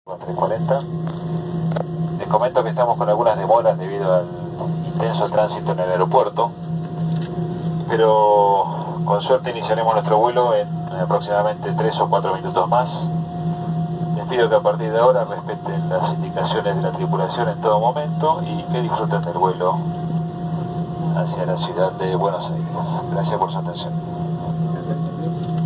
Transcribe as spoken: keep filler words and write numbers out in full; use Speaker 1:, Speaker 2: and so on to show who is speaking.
Speaker 1: tres cuarenta. Les comento que estamos con algunas demoras debido al intenso tránsito en el aeropuerto, pero con suerte iniciaremos nuestro vuelo en aproximadamente tres o cuatro minutos más. Les pido que a partir de ahora respeten las indicaciones de la tripulación en todo momento y que disfruten del vuelo hacia la ciudad de Buenos Aires. Gracias por su atención.